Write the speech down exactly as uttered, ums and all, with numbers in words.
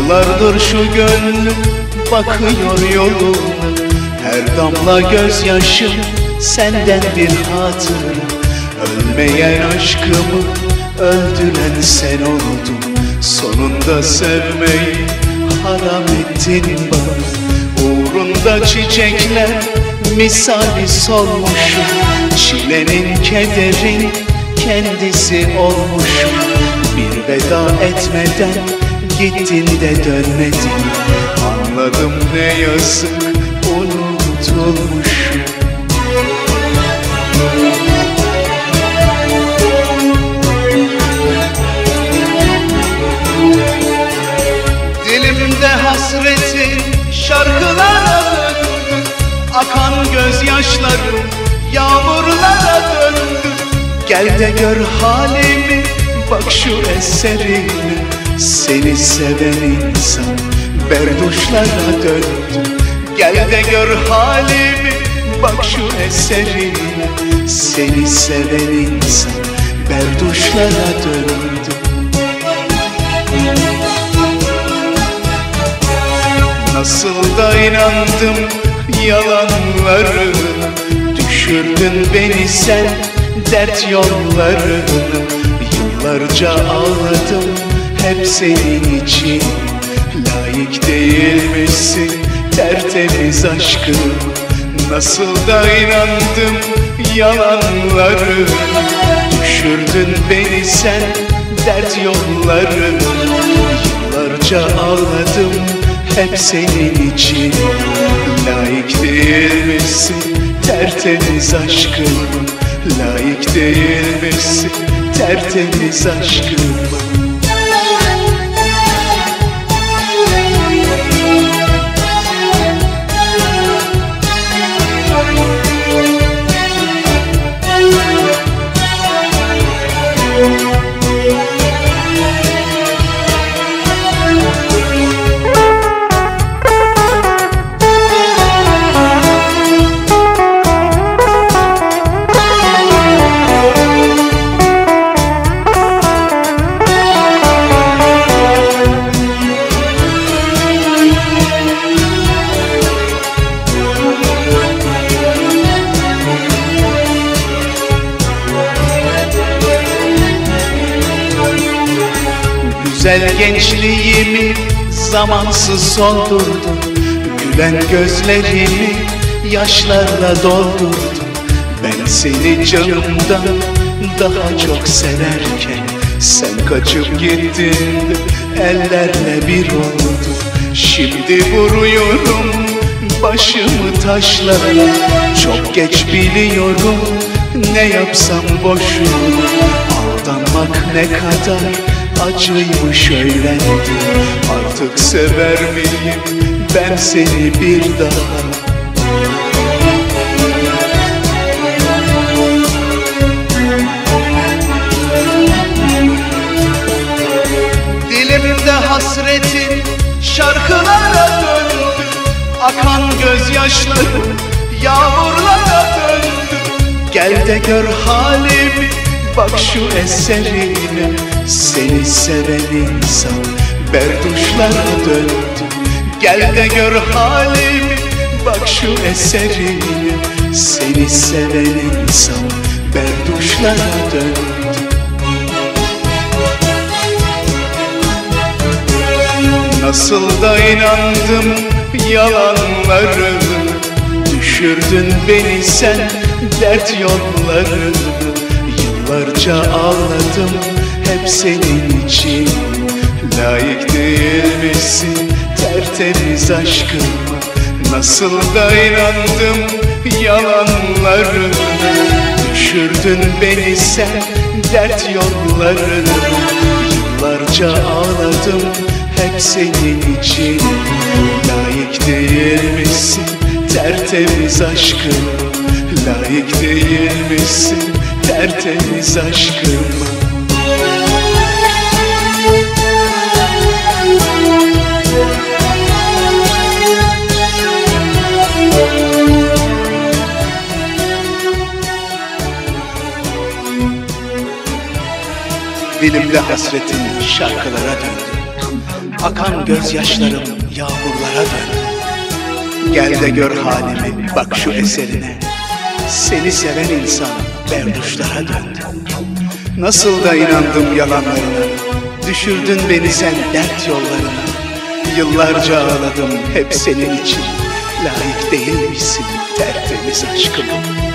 Yıllardır şu gönlüm bakıyor yoluna, her damla gözyaşım senden bir hatıra. Ölmeyen aşkımı öldüren sen oldun, sonunda sevmeyi haram ettin bana. Uğrunda çiçekler misali solmuşum, çilenin kederin kendisi olmuşum. Bir veda etmeden gittin de dönmedin, anladım ne yazık unutulmuşum. Dilimde hasretin şarkılara döndü, akan gözyaşlarım yağmurlara döndü. Gel de gör halimi, bak şu eserimi, seni seven insan berduşlara döndü. Gel de gör halimi, bak şu eserimi, seni seven insan berduşlara döndü. Nasıl da inandım yalanlarına, düşürdün beni sen dert yollarına. Yıllarca ağladım hep senin için, layık değilmişsin tertemiz aşkım. Nasıl da inandım yalanlarına, düşürdün beni sen dert yollarına. Yıllarca ağladım hep senin için, layık değilmişsin tertemiz aşkım. Layık değilmişsin tertemiz aşkım. Güzel gençliğimi zamansız soldurdun, gülen gözlerimi yaşlarla doldurdun. Ben seni canımdan daha çok severken, sen kaçıp gittin de ellerle bir oldun. Şimdi vuruyorum başımı taşlara, çok geç biliyorum ne yapsam boşuna. Aldanmak ne kadar acıymış öğrendim, artık sever miyim ben seni bir daha? Dilimde hasretin şarkılara döndü, akan gözyaşlarım yağmurlara döndü. Gel de gör halimi, bak şu eserime, seni seven insan berduşlara döndü. Gel de gör halimi, bak şu eserime, seni seven insan berduşlara döndü. Nasıl da inandım yalanlarına, düşürdün beni sen dert yollarına. Yıllarca ağladım hep senin için, layık değilmişsin tertemiz aşkıma. Nasıl da inandım yalanlarına, düşürdün beni sen dert yollarına. Yıllarca ağladım hep senin için, layık değilmişsin tertemiz aşkıma. Layık değilmişsin tertemiz aşkıma. Dilimde hasretin şarkılara döndü, akan gözyaşlarım yağmurlara döndü. Gel de gör halimi, bak şu eserine. Seni seven insan berduşlara döndü. Nasıl da inandım yalanlarına, düşürdün beni sen dert yollarına. Yıllarca ağladım hep senin için, layık değilmişsin tertemiz aşkıma.